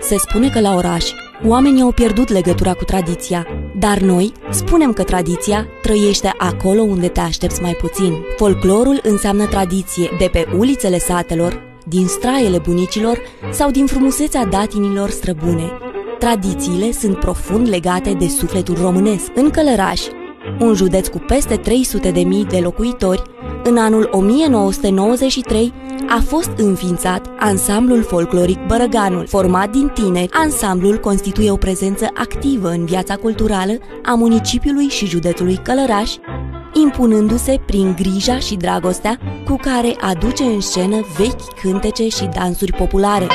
Se spune că la oraș oamenii au pierdut legătura cu tradiția, dar noi spunem că tradiția trăiește acolo unde te aștepți mai puțin. Folclorul înseamnă tradiție de pe ulițele satelor, din straiele bunicilor sau din frumusețea datinilor străbune. Tradițiile sunt profund legate de sufletul românesc. În Călăraș, un județ cu peste 300.000 de locuitori, în anul 1993 a fost înființat ansamblul folcloric Bărăganul. Format din tineri, ansamblul constituie o prezență activă în viața culturală a municipiului și județului Călăraș, impunându-se prin grija și dragostea cu care aduce în scenă vechi cântece și dansuri populare.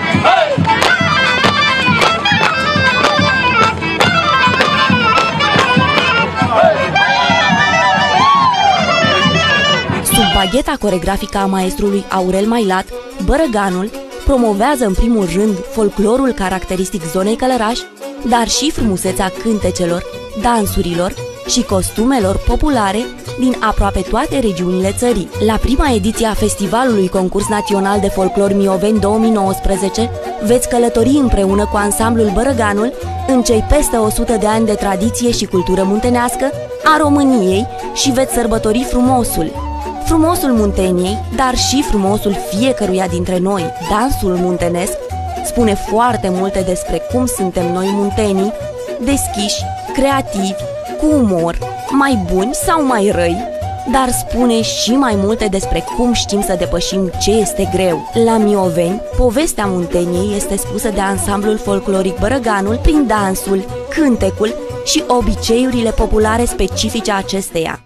Sub bagheta coregrafică a maestrului Aurel Mailat, Bărăganul promovează în primul rând folclorul caracteristic zonei Călăraș, dar și frumusețea cântecelor, dansurilor și costumelor populare din aproape toate regiunile țării. La prima ediție a Festivalului Concurs Național de Folclor Mioveni 2019 veți călători împreună cu ansamblul Bărăganul în cei peste 100 de ani de tradiție și cultură muntenească a României și veți sărbători frumosul Munteniei, dar și frumosul fiecăruia dintre noi. Dansul muntenesc spune foarte multe despre cum suntem noi muntenii, deschiși, creativi, cu umor, mai buni sau mai răi, dar spune și mai multe despre cum știm să depășim ce este greu. La Mioveni, povestea Munteniei este spusă de ansamblul folcloric Bărăganul prin dansul, cântecul și obiceiurile populare specifice acesteia.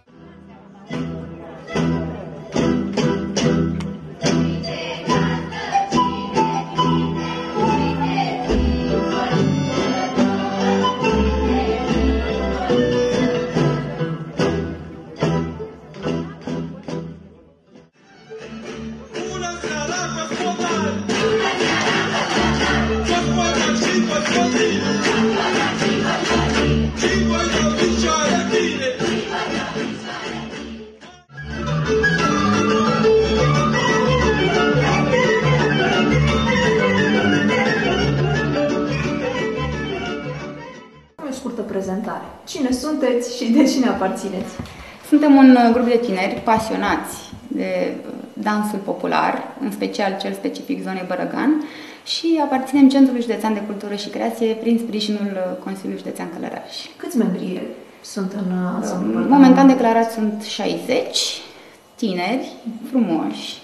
Prezentare. Cine sunteți și de cine aparțineți? Suntem un grup de tineri pasionați de dansul popular, în special cel specific zonei Bărăgan, și aparținem Centrului Județean de Cultură și Creație prin sprijinul Consiliului Județean Călăraș. Câți membri sunt în ansamblul Bărăgan? Momentan declarați sunt 60 tineri, frumoși,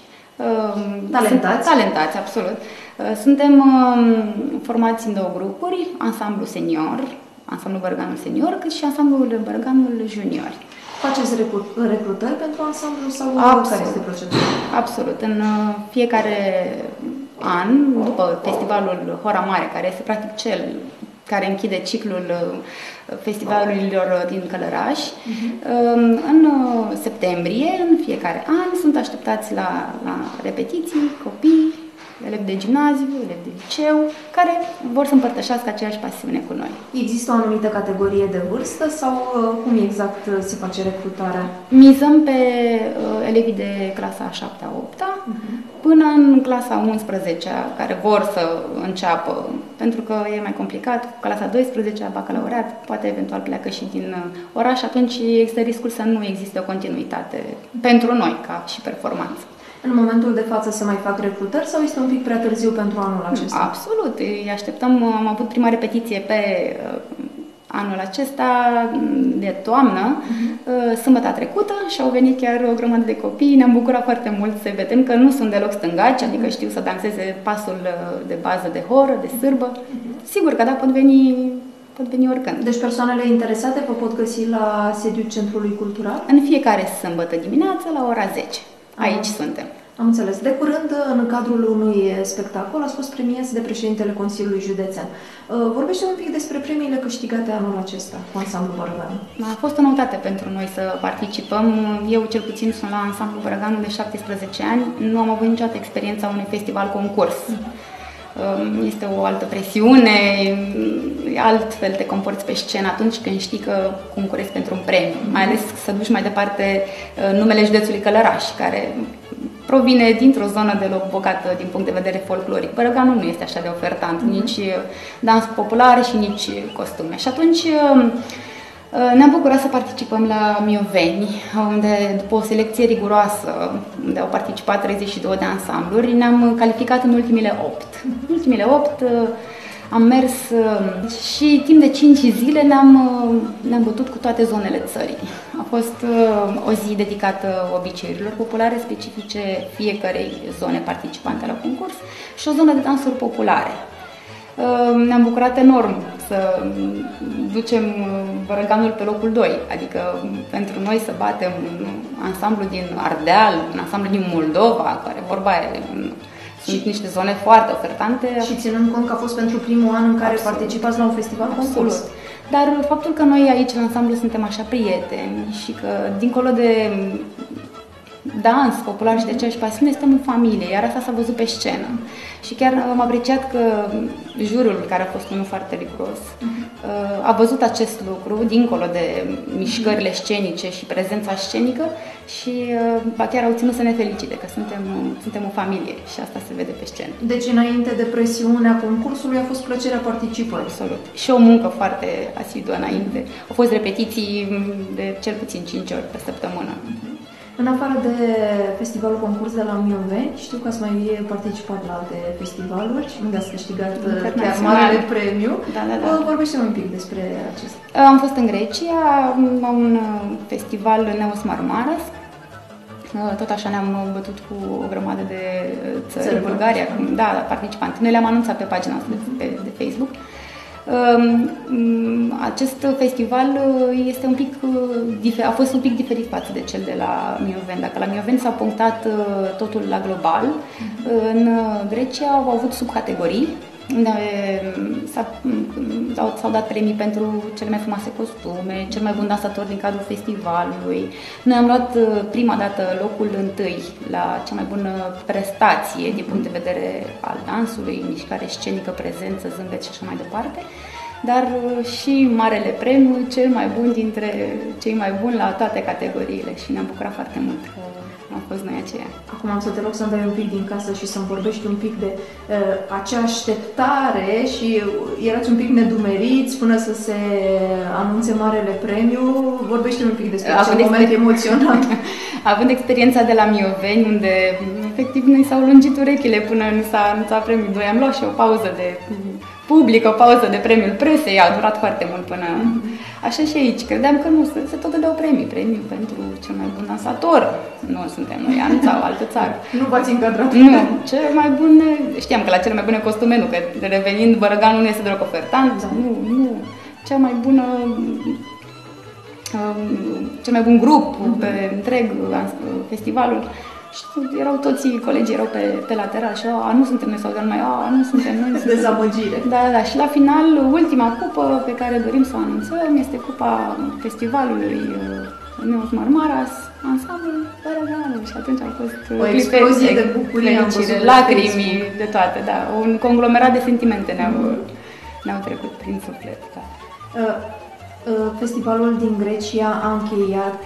talentați, absolut. Suntem formați în două grupuri, ansamblu senior, ansamblul Bărăganul Senior, cât și ansamblul Bărăganul Junior. Faceți recrutări pentru ansamblu sau care este procedura? Absolut. În fiecare an, după festivalul Hora Mare, care este practic cel care închide ciclul festivalurilor din Călăraș, în septembrie, în fiecare an, sunt așteptați la repetiții copii, elevi de gimnaziu, elevi de liceu, care vor să împărtășească aceeași pasiune cu noi. Există o anumită categorie de vârstă sau cum exact se face recrutarea? Mizăm pe elevii de clasa a 7-a, 8-a, până în clasa 11-a, care vor să înceapă, pentru că e mai complicat, cu clasa 12-a, bacalaureat, poate eventual pleacă și din oraș, atunci există riscul să nu existe o continuitate pentru noi, ca și performanță. În momentul de față se mai fac recrutări sau este un pic prea târziu pentru anul acesta? Absolut, îi așteptăm. Am avut prima repetiție pe anul acesta de toamnă, sâmbătă trecută, și au venit chiar o grămadă de copii. Ne-am bucurat foarte mult să vedem că nu sunt deloc stângaci, adică știu să danseze pasul de bază de horă, de sârbă. Sigur că da, pot veni oricând. Deci persoanele interesate vă pot găsi la sediul Centrului Cultural? În fiecare sâmbătă dimineață la ora 10. Aici suntem. Am înțeles. De curând, în cadrul unui spectacol, ați fost premiați de președintele Consiliului Județean. Vorbește un pic despre premiile câștigate anul acesta cu ansamblul Bărăgan. A fost o noutate pentru noi să participăm. Eu, cel puțin, sunt la ansamblul Bărăganul de 17 ani. Nu am avut niciodată experiența unui festival concurs. Este o altă presiune, altfel te comporți pe scenă atunci când știi că concurezi pentru un premiu, mai ales să duci mai departe numele județului Călăraș, care provine dintr-o zonă deloc bogată din punct de vedere folcloric. Bărăganul nu este așa de ofertant, nici dans popular și nici costume. Și atunci ne-am bucurat să participăm la Mioveni, unde după o selecție riguroasă, unde au participat 32 de ansambluri, ne-am calificat în ultimile 8. În ultimile 8 am mers și timp de 5 zile ne-am bătut cu toate zonele țării. A fost o zi dedicată obiceiurilor populare specifice fiecărei zone participante la concurs și o zonă de dansuri populare. Ne-am bucurat enorm să ducem Bărăganul pe locul 2, adică pentru noi să batem un ansamblu din Ardeal, un ansamblu din Moldova, care vorba e, sunt niște zone foarte ofertante. Și ținând cont că a fost pentru primul an în care participați la un festival concurs. Dar faptul că noi aici în ansamblu suntem așa prieteni și că dincolo de dans popular și de aceeași pasiune, suntem în familie, iar asta s-a văzut pe scenă. Și chiar am apreciat că jurul, care a fost unul foarte riguros, a văzut acest lucru, dincolo de mișcările scenice și prezența scenică și chiar au ținut să ne felicite, că suntem o familie și asta se vede pe scenă. Deci înainte de presiunea concursului a fost plăcerea participării. Absolut. Și o muncă foarte asiduă înainte. Au fost repetiții de cel puțin 5 ori pe săptămână. În afară de festivalul concurs de la Mioveni, știu că ați mai participat la alte festivaluri, unde ați câștigat chiar marele premiu. Da. Vorbește-mi un pic despre acesta. Am fost în Grecia, la un festival Neos Marmaras. Tot așa ne-am bătut cu o grămadă de țări, Bulgaria, participanți. Noi le-am anunțat pe pagina noastră de Facebook. Acest festival a fost un pic diferit față de cel de la Mioveni. Dacă la Mioveni s-a punctat totul la global, în Grecia au avut subcategorii unde s-au dat premii pentru cele mai frumoase costume, cel mai bun dansator din cadrul festivalului. Noi am luat prima dată locul întâi la cea mai bună prestație din punct de vedere al dansului, mișcare scenică, prezență, zâmbet și așa mai departe. Dar și marele premiu, cel mai bun dintre cei mai buni la toate categoriile și ne-am bucurat foarte mult că am fost noi aceia. Acum am să te rog să-mi dai un pic din casă și să-mi vorbești un pic de acea așteptare și erați un pic nedumeriți până să se anunțe marele premiu. Vorbește-mi un pic despre acel moment emoționant. Având experiența de la Mioveni, unde efectiv noi s-au lungit urechile până nu s-a anunțat premiul 2, am luat și o pauză de public, o pauză de premiul presei, a durat foarte mult până... Așa și aici, credeam că nu, se tot dădeau premiu pentru cel mai bun dansator. Nu suntem noi, anunțau o altă țară. Nu v-ați încadrat? Nu, cel mai bun... Știam că la cele mai bune costume nu, că revenind Bărăganul nu este deloc ofertant, nu. Cea mai bună... cel mai bun grup pe întreg festivalul. Și erau toți colegii erau pe lateral și nu suntem noi sau nu suntem noi. Dezamăgire. Da. Și la final, ultima cupă pe care dorim să o anunțăm este cupa festivalului Neos Marmaras, ansamblul Bărăganul. Și atunci a fost o explozie de bucurie, lacrimi, de toate, da. Un conglomerat de sentimente ne-au trecut prin suflet. Da. Festivalul din Grecia a încheiat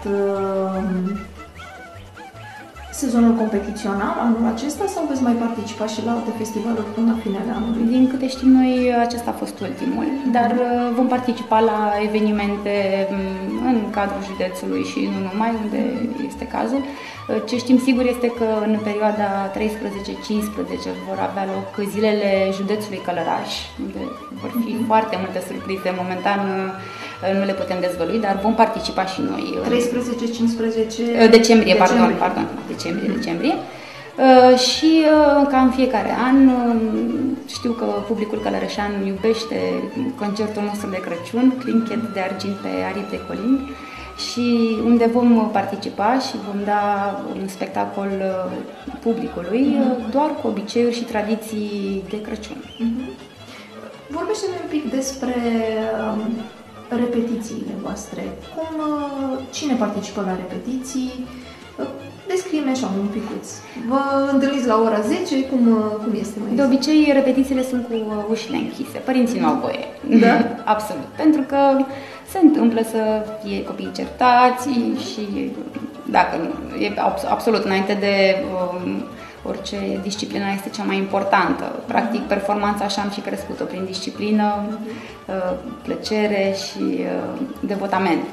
sezonul competițional anul acesta sau veți mai participa și la alte festivaluri până la finele anului? Din câte știm noi, acesta a fost ultimul, dar vom participa la evenimente în cadrul județului și nu numai, unde este cazul. Ce știm sigur este că în perioada 13-15 vor avea loc zilele județului Călăraș, unde vor fi foarte multe surprize. Momentan nu le putem dezvălui, dar vom participa și noi. 13-15 decembrie. Decembrie. Și ca în fiecare an, știu că publicul călărășean iubește concertul nostru de Crăciun, Clinchet de argint pe aripi de colind, și unde vom participa și vom da un spectacol publicului, doar cu obiceiuri și tradiții de Crăciun. Vorbește-ne un pic despre repetițiile voastre. Cine participă la repetiții? Descrie-mi așa un picuț. Vă întâlniți la ora 10? Cum este mai? De obicei, repetițiile sunt cu ușile închise. Părinții nu au voie. Da? Absolut. Pentru că se întâmplă să fie copii certați și dacă e absolut înainte de orice disciplină este cea mai importantă. Practic, performanța așa am și crescut-o prin disciplină, plăcere și devotament.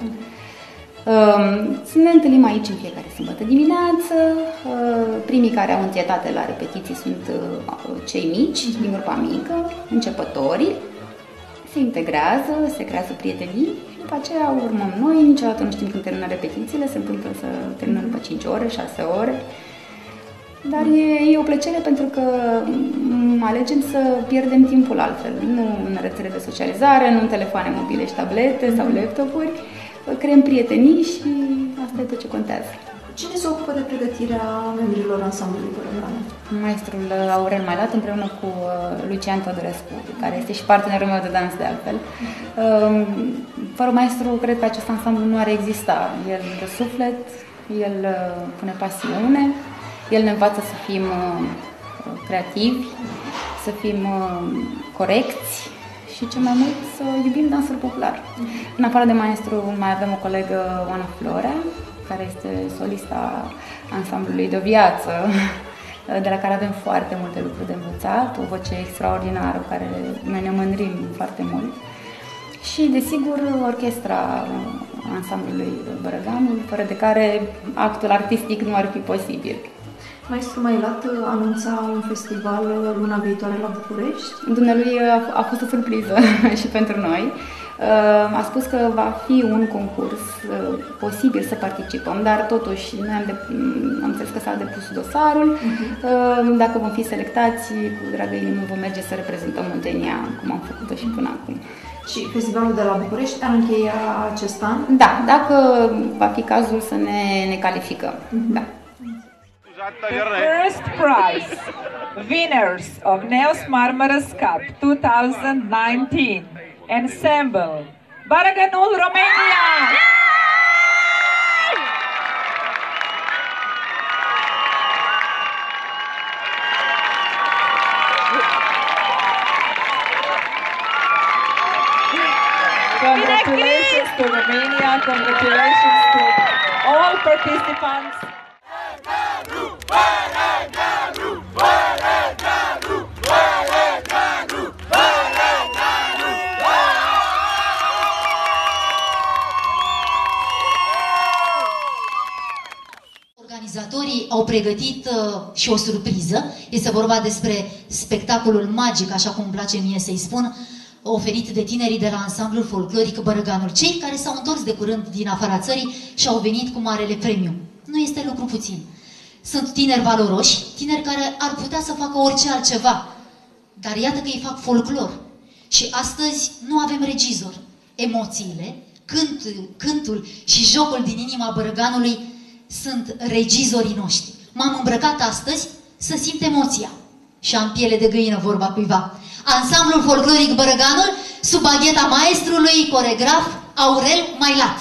Ne întâlnim aici în fiecare sâmbătă dimineață. Primii care au întietate la repetiții sunt cei mici, din grupa mică, începătorii. Se integrează, se creează prietenii și după aceea urmăm noi. Niciodată nu știm când termină repetițiile, se întâmplă să terminăm după 5 ore, 6 ore. Dar e o plăcere pentru că alegem să pierdem timpul altfel. Nu în rețele de socializare, nu în telefoane mobile și tablete sau laptopuri. Creăm prietenii și asta e tot ce contează. Cine se ocupă de pregătirea membrilor ansamblului Bărăganul? Maestrul Aurel Mailat împreună cu Lucian Todorescu, care este și partenerul meu de dans de altfel. Fără maestru, cred că acest ansamblu nu ar exista. El de suflet, el pune pasiune, el ne învață să fim creativi, să fim corecți și cel mai mult să iubim dansul popular. În afară de maestru mai avem o colegă, Oana Florea, care este solista ansamblului de viață, de la care avem foarte multe lucruri de învățat, o voce extraordinară cu care noi ne mândrim foarte mult. Și, desigur, orchestra ansamblului Bărăganul, fără de care actul artistic nu ar fi posibil. Maestru Mailat anunța un festival luna viitoare la București. Dumnealui a fost o surpriză și pentru noi. A spus că va fi un concurs posibil să participăm, dar totuși noi am înțeles că s-a depus dosarul. Dacă vom fi selectați, cu dragă inimă vom merge să reprezentăm Muntenia, cum am făcut-o și până acum. Și festivalul de la București ar încheia acest an? Da, dacă va fi cazul să ne calificăm. Da. The first prize, winners of Neos Marmaras Cup 2019, Ensemble, Bărăganul, Romania! Congratulations to Romania, congratulations to all participants. Organizatorii au pregătit și o surpriză. Este vorba despre spectacolul magic, așa cum îmi place mie să-i spun, oferit de tinerii de la ansamblul folcloric Bărăganul. Cei care s-au întors de curând din afara țării și au venit cu marele premiu. Nu este lucru puțin. Sunt tineri valoroși, tineri care ar putea să facă orice altceva. Dar iată că ei fac folclor. Și astăzi nu avem regizor. Emoțiile, cântul și jocul din inima Bărăganului sunt regizorii noștri. M-am îmbrăcat astăzi să simt emoția. Și am piele de găină, vorba cuiva. Ansamblul folcloric Bărăganul, sub bagheta maestrului coregraf Aurel Mailat.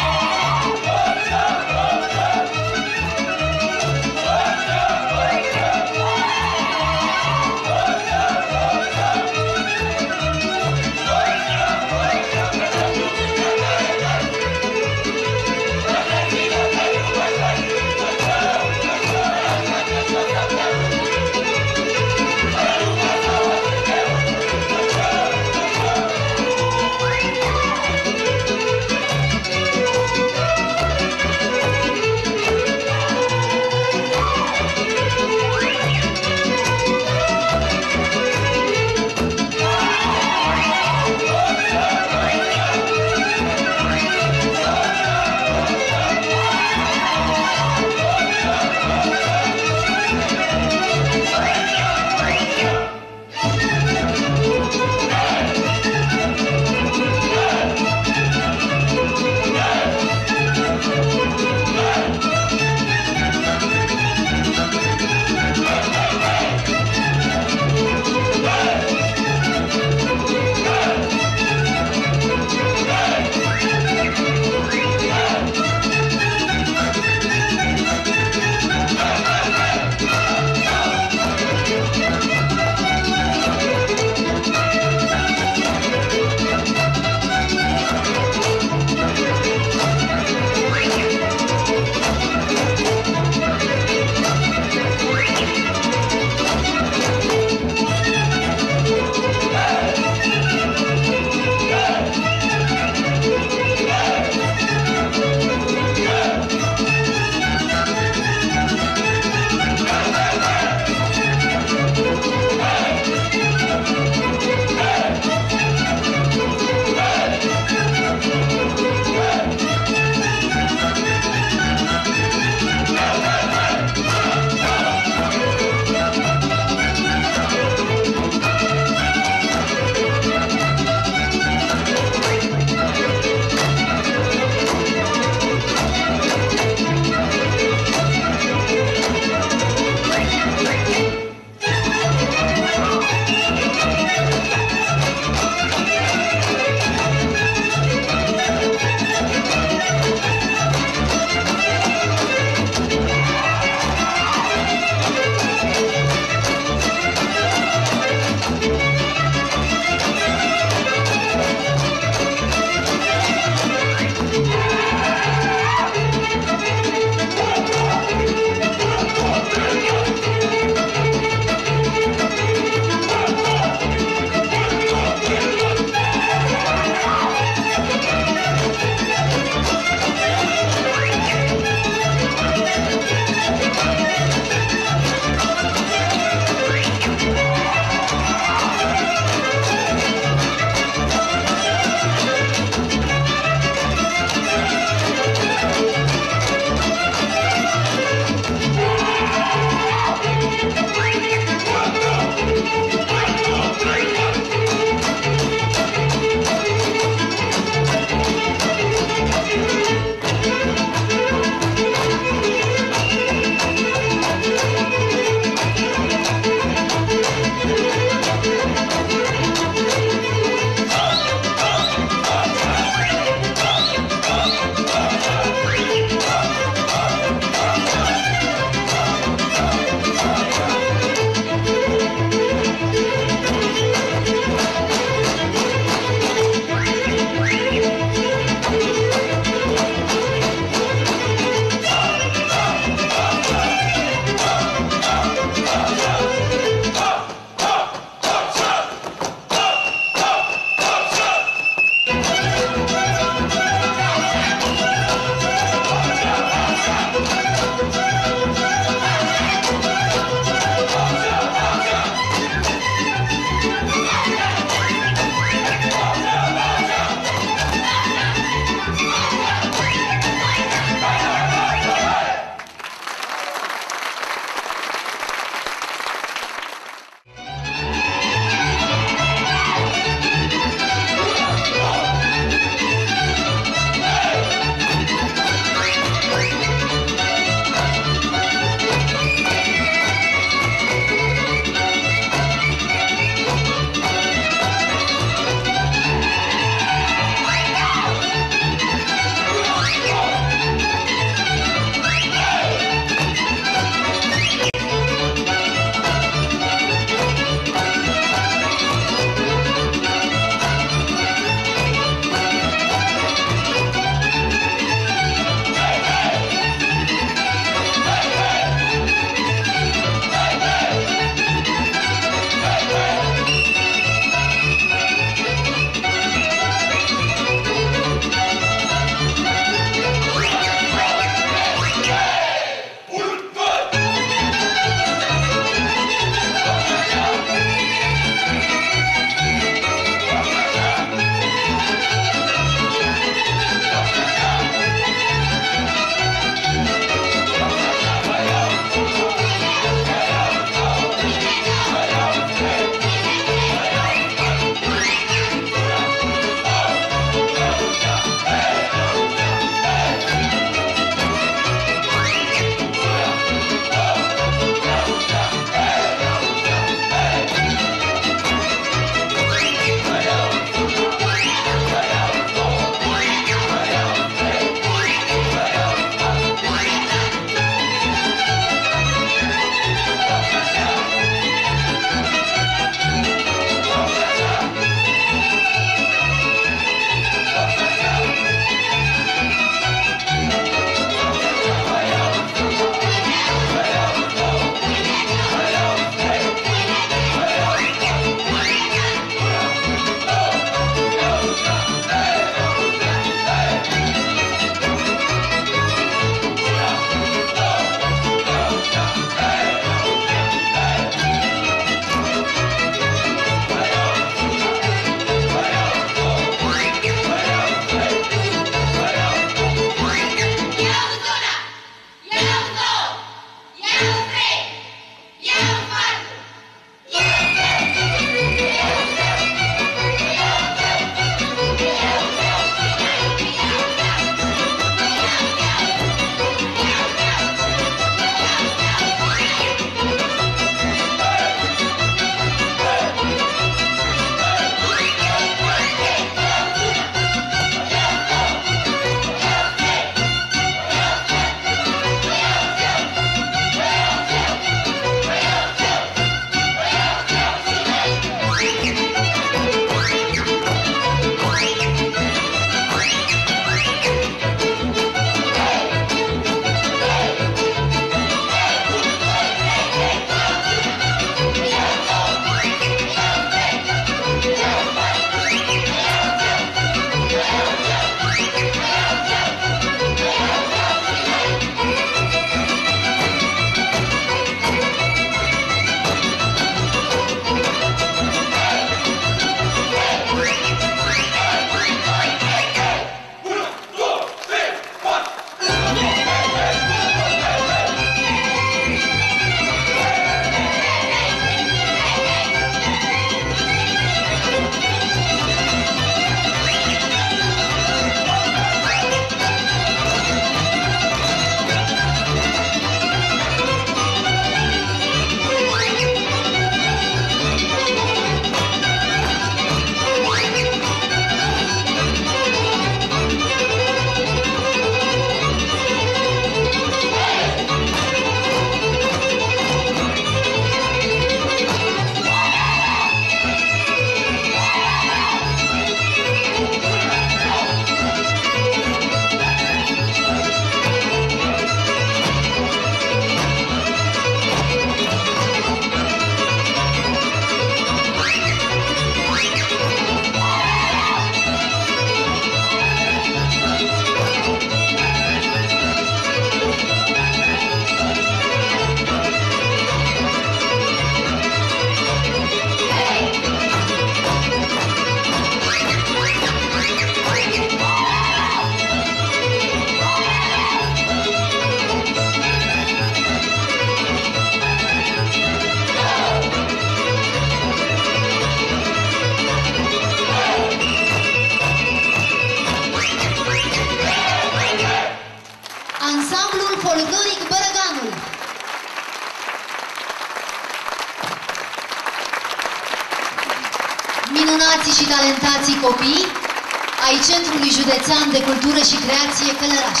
minunații și talentații copii ai Centrului Județean de Cultură și Creație Călăraș.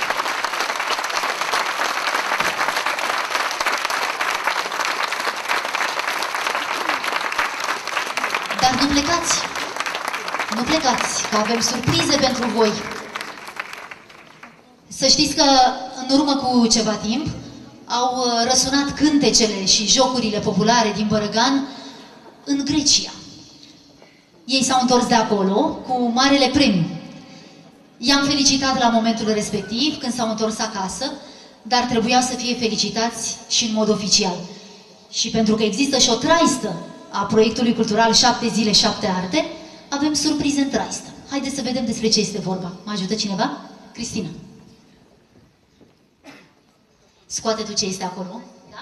Dar nu plecați, nu plecați, că avem surprize pentru voi. Să știți că în urmă cu ceva timp au răsunat cântecele și jocurile populare din Bărăgan în Grecia. Ei s-au întors de acolo cu marele premiu. I-am felicitat la momentul respectiv, când s-au întors acasă, dar trebuia să fie felicitați și în mod oficial. Și pentru că există și o traistă a proiectului cultural 7 zile, 7 arte, avem surprize în traistă. Haideți să vedem despre ce este vorba. Mă ajută cineva? Cristina. Scoate tu ce este acolo. Da?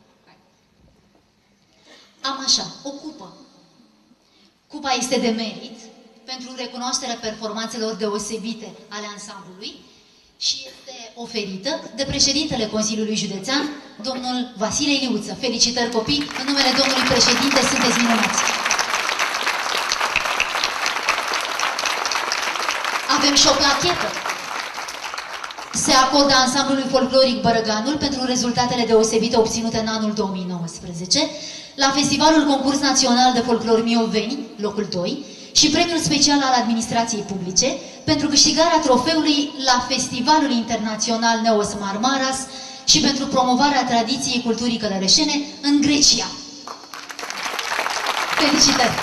Am așa, o cupă. Cupa este de merit pentru recunoașterea performanțelor deosebite ale ansamblului și este oferită de președintele Consiliului Județean, domnul Vasile Iliuță. Felicitări, copii! În numele domnului președinte, sunteți minunați! Avem și o plachetă. Se acordă ansamblului folcloric Bărăganul pentru rezultatele deosebite obținute în anul 2019 la Festivalul Concurs Național de Folclor Mioveni, locul 2, și premiul special al administrației publice pentru câștigarea trofeului la Festivalul Internațional Neos Marmaras și pentru promovarea tradiției culturii călărășene în Grecia. Felicitări!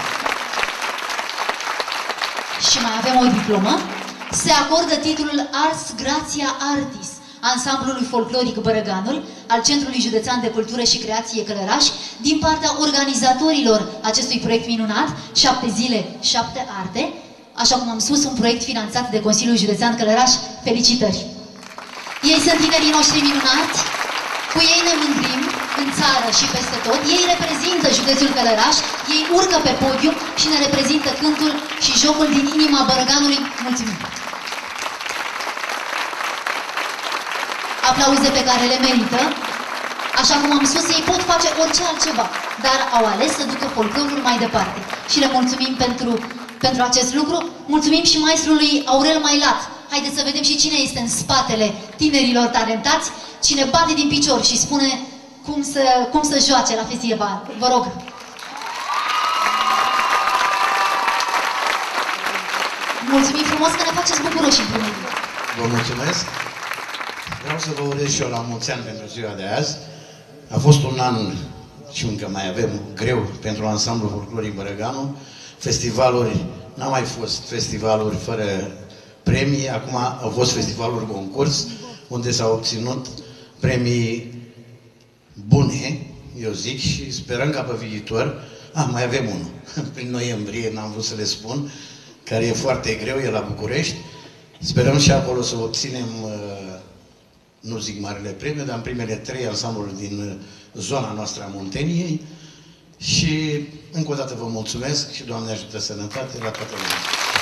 Și mai avem o diplomă. Se acordă titlul Ars Gratia Artis ansamblului folcloric Bărăganul al Centrului Județean de Cultură și Creație Călăraș din partea organizatorilor acestui proiect minunat, 7 zile, 7 arte, așa cum am spus, un proiect finanțat de Consiliul Județean Călăraș. Felicitări! Ei sunt tinerii noștri minunați, cu ei ne mândrim în țară și peste tot, ei reprezintă județul Călăraș, ei urcă pe podium și ne reprezintă cântul și jocul din inima Bărăganului. Mulțumim! Aplauze pe care le merită. Așa cum am spus, ei pot face orice altceva, dar au ales să ducă folclorul mai departe. Și le mulțumim pentru acest lucru. Mulțumim și maestrului Aurel Mailat. Haideți să vedem și cine este în spatele tinerilor talentați, cine bate din picior și spune cum să joace la festival. Vă rog! Mulțumim frumos că ne faceți bucuroși în primul rând. Vă mulțumesc! Vreau să vă urez și eu la mulți ani pentru ziua de azi. A fost un an și încă mai avem greu pentru ansamblul folcloric Bărăganul. Festivaluri, n-a mai fost festivaluri fără premii, acum au fost festivaluri concurs, unde s-au obținut premii bune, eu zic, și sperăm ca pe viitor. Mai avem unul, prin noiembrie, n-am vrut să le spun, care e foarte greu, e la București. Sperăm și acolo să obținem, nu zic marele premiu, dar în primele 3 ansambluri din zona noastră a Munteniei. Și încă o dată vă mulțumesc și Doamne ajută sănătate la toată lumea.